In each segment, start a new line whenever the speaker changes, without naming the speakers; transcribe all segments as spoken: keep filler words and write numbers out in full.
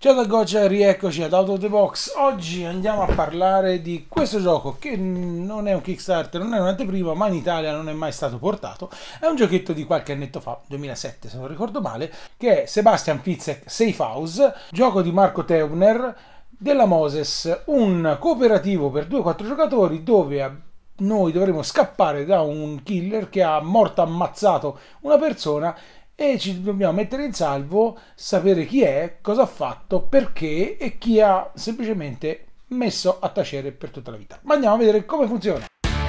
Ciao da Goccia, rieccoci ad Out of the Box. Oggi andiamo a parlare di questo gioco che non è un Kickstarter, non è un'anteprima, ma in Italia non è mai stato portato. È un giochetto di qualche annetto fa, duemilasette se non ricordo male, che è Sebastian Fitzek Safe House, gioco di Marco Teubner della Moses, un cooperativo per due quattro giocatori dove noi dovremo scappare da un killer che ha morto ammazzato una persona e ci dobbiamo mettere in salvo, sapere chi è, cosa ha fatto, perché e chi ha semplicemente messo a tacere per tutta la vita. Ma andiamo a vedere come funziona.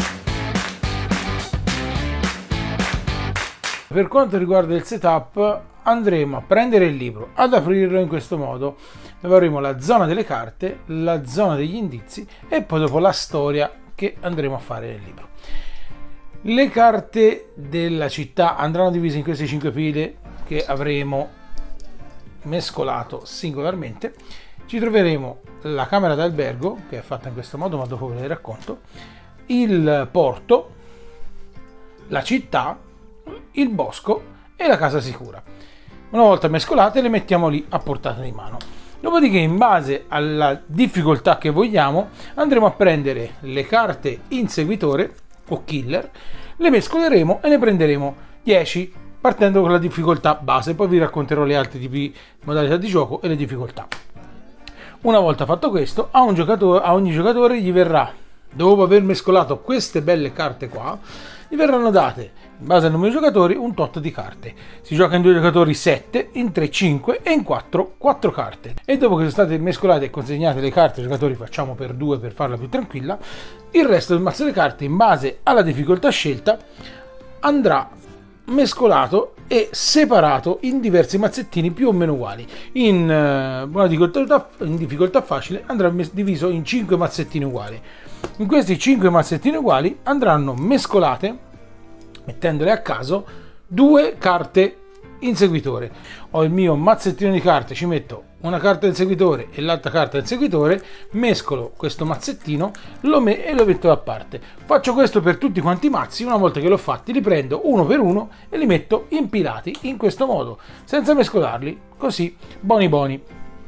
Per quanto riguarda il setup, andremo a prendere il libro, ad aprirlo in questo modo, dove avremo la zona delle carte, la zona degli indizi e poi dopo la storia che andremo a fare nel libro. Le carte della città andranno divise in queste cinque pile che avremo mescolato singolarmente. Ci troveremo la camera d'albergo, che è fatta in questo modo, ma dopo ve le racconto, il porto, la città, il bosco e la casa sicura. Una volta mescolate le mettiamo lì a portata di mano. Dopodiché, in base alla difficoltà che vogliamo, andremo a prendere le carte inseguitore o killer, le mescoleremo e ne prenderemo dieci partendo con la difficoltà base, poi vi racconterò le altre tipi modalità di gioco e le difficoltà. Una volta fatto questo, a, un giocatore, a ogni giocatore gli verrà, dopo aver mescolato queste belle carte qua, gli verranno date, in base al numero di giocatori, un tot di carte. Si gioca in due giocatori sette, in tre cinque e in quattro quattro carte. E dopo che sono state mescolate e consegnate le carte ai giocatori, facciamo per due per farla più tranquilla, il resto del mazzo di carte, in base alla difficoltà scelta, andrà mescolato e separato in diversi mazzettini più o meno uguali. In, uh, difficoltà, in difficoltà facile andrà diviso in cinque mazzettini uguali. In questi cinque mazzettini uguali andranno mescolate, mettendole a caso, due carte inseguitore. Ho il mio mazzettino di carte, ci metto una carta inseguitore e l'altra carta inseguitore, mescolo questo mazzettino lo me- e lo metto da parte. Faccio questo per tutti quanti i mazzi. Una volta che l'ho fatti li prendo uno per uno e li metto impilati in questo modo, senza mescolarli, così boni boni.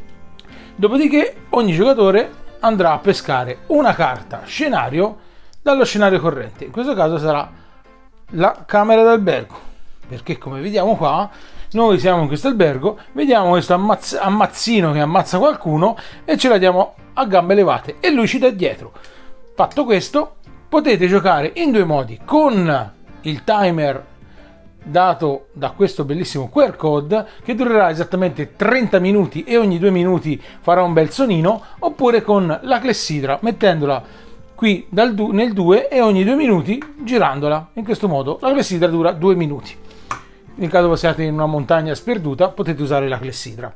Dopodiché ogni giocatore andrà a pescare una carta scenario dallo scenario corrente. In questo caso sarà la camera d'albergo, perché come vediamo qua noi siamo in questo albergo, vediamo questo ammazz- ammazzino che ammazza qualcuno e ce la diamo a gambe levate e lui ci dà dietro. Fatto questo, potete giocare in due modi: con il timer dato da questo bellissimo Q R code che durerà esattamente trenta minuti e ogni due minuti farà un bel sonino, oppure con la clessidra mettendola qui dal du- nel due e ogni due minuti girandola. In questo modo la clessidra dura due minuti. Nel caso siate in una montagna sperduta potete usare la clessidra.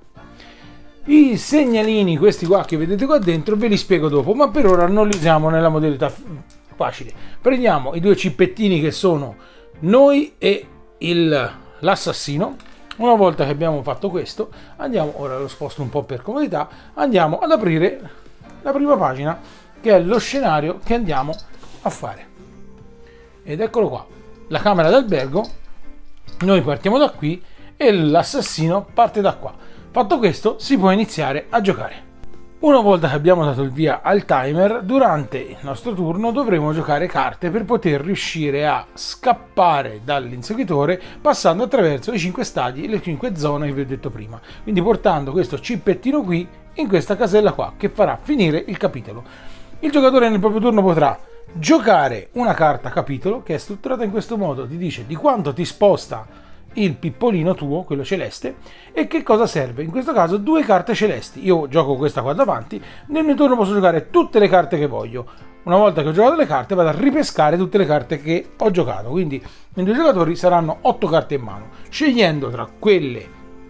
I segnalini, questi qua che vedete qua dentro, ve li spiego dopo, ma per ora non li usiamo nella modalità facile. Prendiamo i due cippettini che sono noi e il, l'assassino. Una volta che abbiamo fatto questo, andiamo, ora lo sposto un po' per comodità, andiamo ad aprire la prima pagina, che è lo scenario che andiamo a fare. Ed eccolo qua, la camera d'albergo. Noi partiamo da qui e l'assassino parte da qua. Fatto questo, si può iniziare a giocare. Una volta che abbiamo dato il via al timer, durante il nostro turno dovremo giocare carte per poter riuscire a scappare dall'inseguitore passando attraverso i cinque stadi e le cinque zone che vi ho detto prima. Quindi portando questo cippettino qui in questa casella qua, che farà finire il capitolo. Il giocatore nel proprio turno potrà giocare una carta capitolo, che è strutturata in questo modo: ti dice di quanto ti sposta il pippolino tuo, quello celeste, e che cosa serve. In questo caso due carte celesti. Io gioco questa qua davanti, nel mio turno posso giocare tutte le carte che voglio. Una volta che ho giocato le carte vado a ripescare tutte le carte che ho giocato, quindi i due giocatori saranno otto carte in mano, scegliendo tra quelle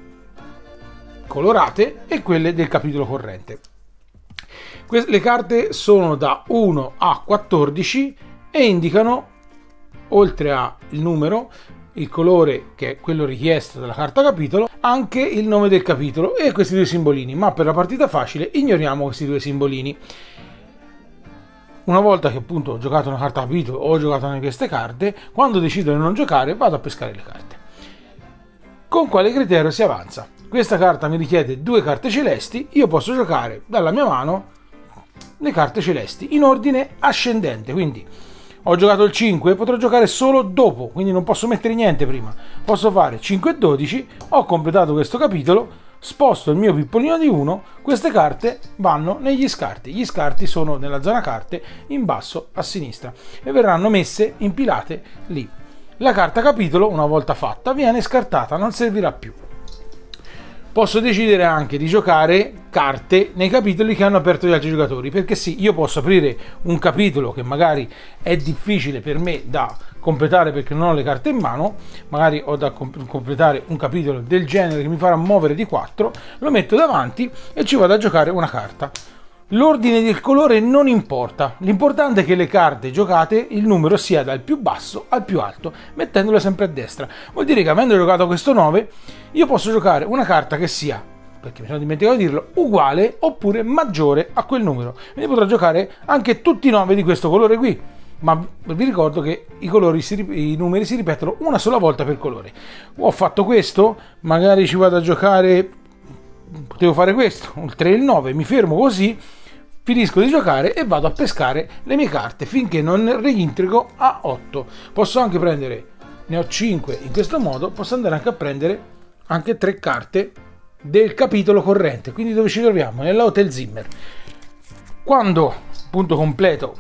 colorate e quelle del capitolo corrente. Le carte sono da uno a quattordici e indicano, oltre al numero, il colore, che è quello richiesto dalla carta capitolo, anche il nome del capitolo e questi due simbolini, ma per la partita facile ignoriamo questi due simbolini. Una volta che appunto ho giocato una carta capitolo o ho giocato anche queste carte, quando decido di non giocare vado a pescare le carte. Con quale criterio si avanza? questa carta mi richiede due carte celesti, io posso giocare dalla mia mano le carte celesti in ordine ascendente, quindi ho giocato il cinque, potrò giocare solo dopo, quindi non posso mettere niente prima. Posso fare cinque e dodici, ho completato questo capitolo, sposto il mio pippolino di uno, queste carte vanno negli scarti. Gli scarti sono nella zona carte in basso a sinistra e verranno messe impilate lì. La carta capitolo, una volta fatta, viene scartata, non servirà più. Posso decidere anche di giocare carte nei capitoli che hanno aperto gli altri giocatori, perché sì, io posso aprire un capitolo che magari è difficile per me da completare perché non ho le carte in mano, magari ho da completare un capitolo del genere che mi farà muovere di quattro, lo metto davanti e ci vado a giocare una carta. L'ordine del colore non importa, l'importante è che le carte giocate il numero sia dal più basso al più alto, mettendole sempre a destra. Vuol dire che avendo giocato questo nove, io posso giocare una carta che sia, perché mi sono dimenticato di dirlo, uguale oppure maggiore a quel numero. Quindi potrò giocare anche tutti i nove di questo colore qui, ma vi ricordo che i, colori si, i numeri si ripetono una sola volta per colore. Ho fatto questo, magari ci vado a giocare, potevo fare questo, il tre e il nove, mi fermo così, finisco di giocare e vado a pescare le mie carte finché non reintrigo a otto. Posso anche prendere, ne ho cinque in questo modo, posso andare anche a prendere anche tre carte del capitolo corrente, quindi dove ci troviamo? Nella Hotel Zimmer. Quando appunto completo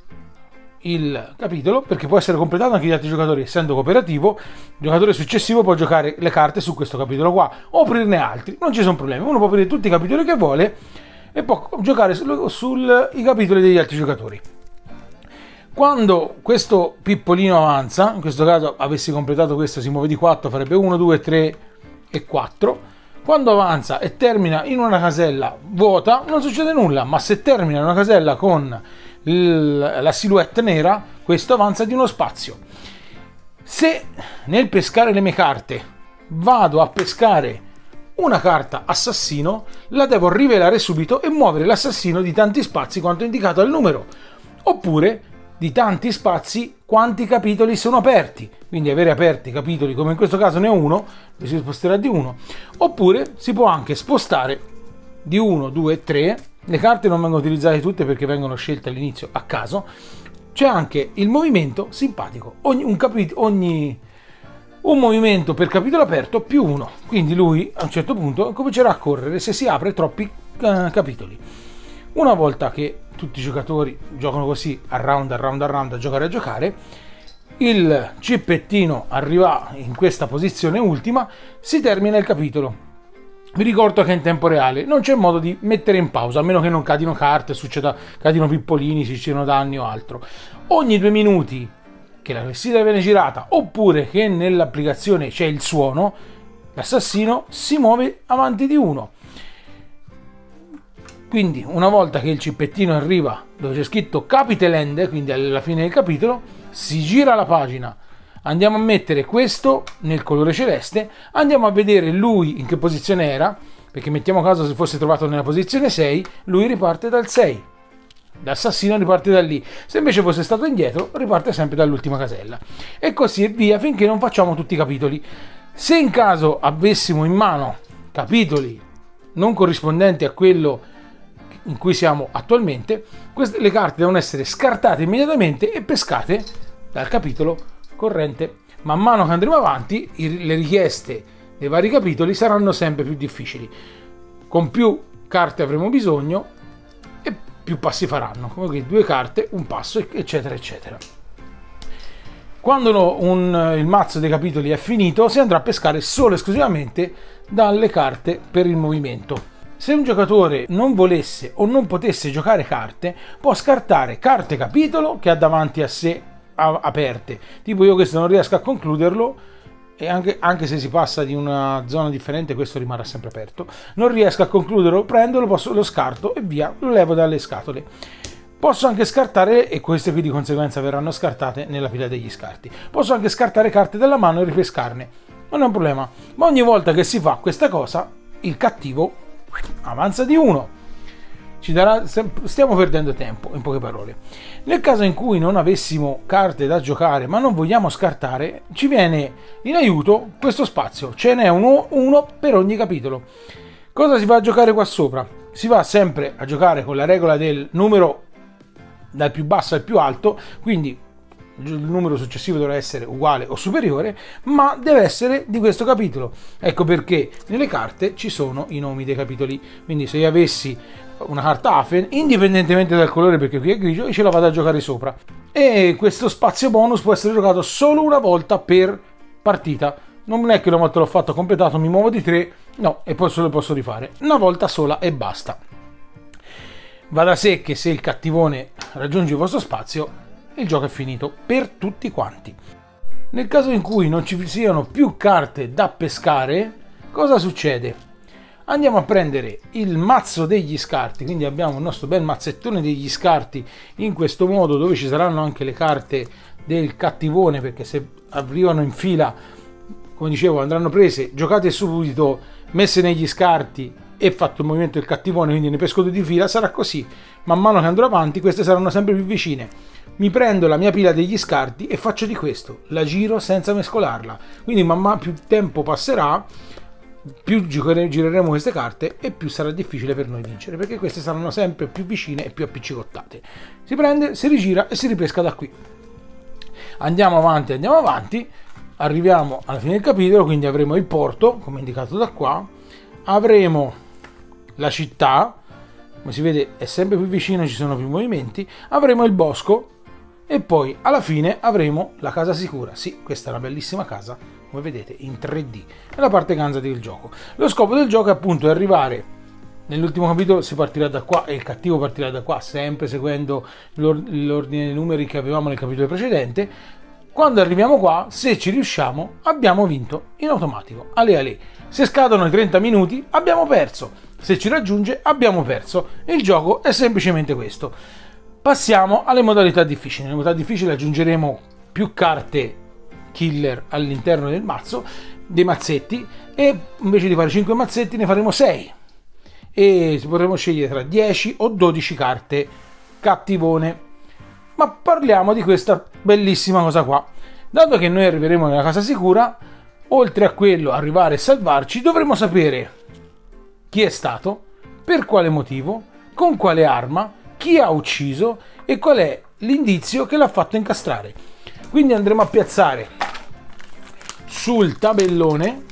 il capitolo, perché può essere completato anche gli altri giocatori, essendo cooperativo, il giocatore successivo può giocare le carte su questo capitolo qua o aprirne altri, non ci sono problemi, uno può aprire tutti i capitoli che vuole e può giocare sui capitoli degli altri giocatori. Quando questo pippolino avanza, in questo caso avessi completato questo, si muove di quattro, farebbe uno, due, tre e quattro. Quando avanza e termina in una casella vuota non succede nulla, ma se termina in una casella con la silhouette nera, questo avanza di uno spazio. Se nel pescare le mie carte vado a pescare una carta assassino, la devo rivelare subito e muovere l'assassino di tanti spazi quanto indicato al numero, oppure di tanti spazi quanti capitoli sono aperti, quindi avere aperti capitoli come in questo caso ne ho uno, si sposterà di uno, oppure si può anche spostare di uno, due, tre. Le carte non vengono utilizzate tutte perché vengono scelte all'inizio a caso. C'è anche il movimento simpatico, ogni, un, ogni un movimento per capitolo aperto più uno, quindi lui a un certo punto comincerà a correre se si apre troppi uh, capitoli. Una volta che tutti i giocatori giocano così a round a round a round a giocare a giocare, il cippettino arriva in questa posizione ultima, si termina il capitolo. Vi ricordo che in tempo reale non c'è modo di mettere in pausa, a meno che non cadino carte, succeda, cadino pippolini, si siano danni o altro. Ogni due minuti che la clessidra viene girata, oppure che nell'applicazione c'è il suono, l'assassino si muove avanti di uno. Quindi una volta che il cippettino arriva dove c'è scritto Capital End, quindi alla fine del capitolo, si gira la pagina, andiamo a mettere questo nel colore celeste, andiamo a vedere lui in che posizione era, perché mettiamo caso se fosse trovato nella posizione sei, lui riparte dal sei, l'assassino riparte da lì, se invece fosse stato indietro riparte sempre dall'ultima casella, e così via finché non facciamo tutti i capitoli. Se in caso avessimo in mano capitoli non corrispondenti a quello in cui siamo attualmente, queste, le carte devono essere scartate immediatamente e pescate dal capitolo corrente. Man mano che andremo avanti, i, le richieste dei vari capitoli saranno sempre più difficili, con più carte avremo bisogno e più passi faranno, come due carte, un passo, eccetera eccetera. Quando un, il mazzo dei capitoli è finito, si andrà a pescare solo e esclusivamente dalle carte per il movimento. Se un giocatore non volesse o non potesse giocare carte, può scartare carte capitolo che ha davanti a sé a, aperte. Tipo io questo non riesco a concluderlo, e anche, anche se si passa di una zona differente questo rimarrà sempre aperto. Non riesco a concluderlo, prendo, lo, posso, lo scarto e via, lo levo dalle scatole. Posso anche scartare, e queste qui di conseguenza verranno scartate nella pila degli scarti. Posso anche scartare carte dalla mano e ripescarne. Non è un problema. Ma ogni volta che si fa questa cosa, il cattivo avanza di uno. ci darà, stiamo perdendo tempo, in poche parole. Nel caso in cui non avessimo carte da giocare ma non vogliamo scartare, ci viene in aiuto questo spazio, ce n'è uno, uno per ogni capitolo. Cosa si va a giocare qua sopra? Si va sempre a giocare con la regola del numero dal più basso al più alto, quindi il numero successivo dovrà essere uguale o superiore, ma deve essere di questo capitolo. Ecco perché nelle carte ci sono i nomi dei capitoli. Quindi se io avessi una carta Afen, indipendentemente dal colore, perché qui è grigio, io ce la vado a giocare sopra. E questo spazio bonus può essere giocato solo una volta per partita. Non è che una volta l'ho fatto completato, mi muovo di tre, no, e poi solo posso rifare. Una volta sola e basta. Va da sé che se il cattivone raggiunge il vostro spazio, il gioco è finito per tutti quanti. Nel caso in cui non ci siano più carte da pescare, cosa succede? Andiamo a prendere il mazzo degli scarti, quindi abbiamo il nostro bel mazzettone degli scarti in questo modo, dove ci saranno anche le carte del cattivone, perché se arrivano in fila, come dicevo, andranno prese, giocate subito, messe negli scarti e fatto il movimento del cattivone, quindi ne pesco due di fila. Sarà così, man mano che andrò avanti queste saranno sempre più vicine. Mi prendo la mia pila degli scarti e faccio di questo, la giro senza mescolarla, quindi man mano più tempo passerà, più gireremo queste carte e più sarà difficile per noi vincere, perché queste saranno sempre più vicine e più appiccicottate. Si prende, si rigira e si ripesca da qui. Andiamo avanti, andiamo avanti, arriviamo alla fine del capitolo, quindi avremo il porto, come indicato da qua, avremo la città, come si vede è sempre più vicino, ci sono più movimenti, avremo il bosco e poi alla fine avremo la casa sicura. Sì, questa è una bellissima casa, come vedete, in tre D. È la parte ganza del gioco. Lo scopo del gioco è appunto arrivare, nell'ultimo capitolo si partirà da qua e il cattivo partirà da qua, sempre seguendo l'ordine dei numeri che avevamo nel capitolo precedente. Quando arriviamo qua, se ci riusciamo, abbiamo vinto in automatico. Ale ale. Se scadono i trenta minuti, abbiamo perso. Se ci raggiunge, abbiamo perso. Il gioco è semplicemente questo. Passiamo alle modalità difficili. Nelle modalità difficili aggiungeremo più carte killer all'interno del mazzo, dei mazzetti, e invece di fare cinque mazzetti ne faremo sei. E potremo scegliere tra dieci o dodici carte cattivone. Ma parliamo di questa bellissima cosa qua. Dato che noi arriveremo nella casa sicura, oltre a quello arrivare e salvarci, dovremo sapere chi è stato, per quale motivo, con quale arma, chi ha ucciso e qual è l'indizio che l'ha fatto incastrare. Quindi andremo a piazzare sul tabellone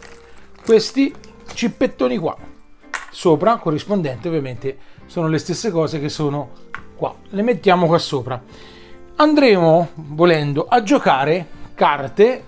questi cippettoni qua, sopra, corrispondente ovviamente sono le stesse cose che sono qua, le mettiamo qua sopra. Andremo, volendo, a giocare carte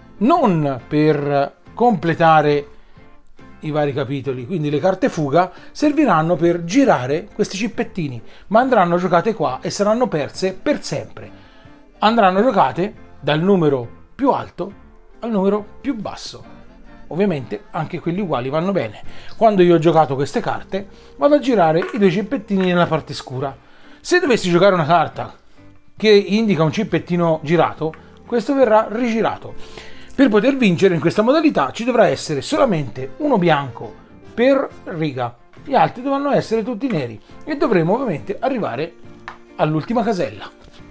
non per completare i vari capitoli, quindi le carte fuga serviranno per girare questi cippettini, ma andranno giocate qua e saranno perse per sempre. Andranno giocate dal numero più alto al numero più basso. Ovviamente anche quelli uguali vanno bene. Quando io ho giocato queste carte, vado a girare i due cippettini nella parte scura. Se dovessi giocare una carta che indica un cippettino girato, questo verrà rigirato. Per poter vincere in questa modalità ci dovrà essere solamente uno bianco per riga, gli altri dovranno essere tutti neri e dovremo ovviamente arrivare all'ultima casella.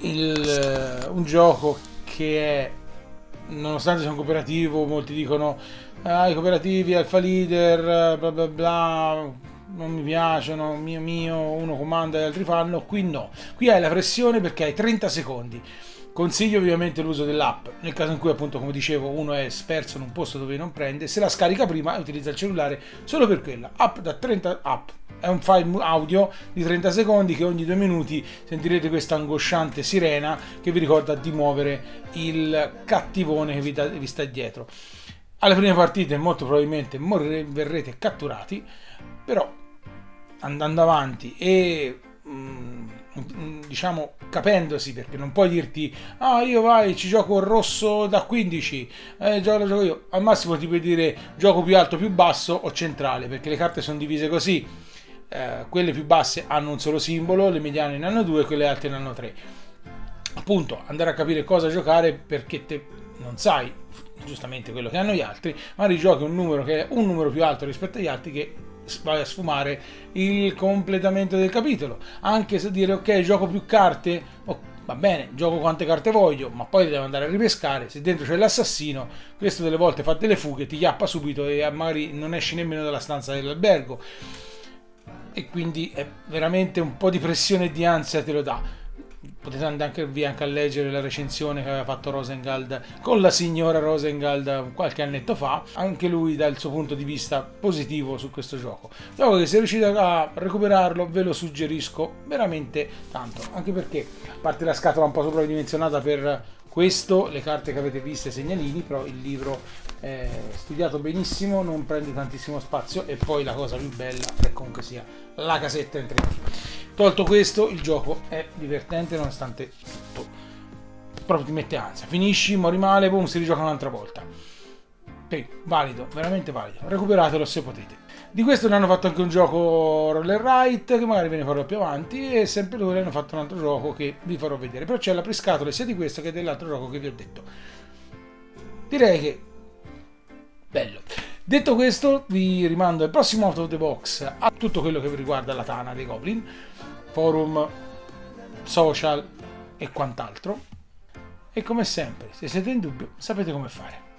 Il, un gioco che è, nonostante sia un cooperativo, molti dicono ah, i cooperativi, alfa leader, bla bla bla, non mi piacciono, mio mio, uno comanda e altri fanno. Qui no, qui hai la pressione perché hai trenta secondi. Consiglio ovviamente l'uso dell'app nel caso in cui, appunto, come dicevo, uno è sperso in un posto dove non prende, se la scarica prima e utilizza il cellulare solo per quella. App da trenta app è un file audio di trenta secondi che ogni due minuti sentirete questa angosciante sirena che vi ricorda di muovere il cattivone che vi, da, vi sta dietro. Alle prime partite molto probabilmente morrete, verrete catturati, però andando avanti e mh, diciamo capendosi, perché non puoi dirti ah io vai ci gioco il rosso da quindici, eh, gioco, gioco io, al massimo ti puoi dire gioco più alto, più basso o centrale, perché le carte sono divise così, eh, quelle più basse hanno un solo simbolo, le mediane ne hanno due, quelle alte ne hanno tre. Appunto, andare a capire cosa giocare, perché te non sai giustamente quello che hanno gli altri, magari giochi un numero che è un numero più alto rispetto agli altri che vai a sfumare il completamento del capitolo. Anche se dire ok, gioco più carte, oh, va bene, gioco quante carte voglio, ma poi devo andare a ripescare. Se dentro c'è l'assassino, questo delle volte fa delle fughe, ti chiappa subito e magari non esci nemmeno dalla stanza dell'albergo, e quindi è veramente un po' di pressione e di ansia te lo dà. Potete andare anche via anche a leggere la recensione che aveva fatto Rosengald con la signora Rosengald qualche annetto fa, anche lui dà il suo punto di vista positivo su questo gioco. Dopo che se riuscite a recuperarlo ve lo suggerisco veramente tanto, anche perché a parte la scatola un po' sopravdimensionata per questo, le carte che avete viste, segnalini, però il libro è studiato benissimo, non prende tantissimo spazio, e poi la cosa più bella è comunque sia la casetta in tre D. Tolto questo, il gioco è divertente nonostante tutto, proprio ti mette ansia, finisci, mori male, boom, si rigioca un'altra volta. Poi, valido, veramente valido, recuperatelo se potete. Di questo ne hanno fatto anche un gioco Roller Right, che magari ve ne farò più avanti, e sempre loro hanno fatto un altro gioco che vi farò vedere, però c'è la prescatole sia di questo che dell'altro gioco che vi ho detto. Direi che bello. Detto questo, vi rimando al prossimo Out of the Box a tutto quello che riguarda la Tana dei Goblin, forum, social e quant'altro. E come sempre, se siete in dubbio, sapete come fare.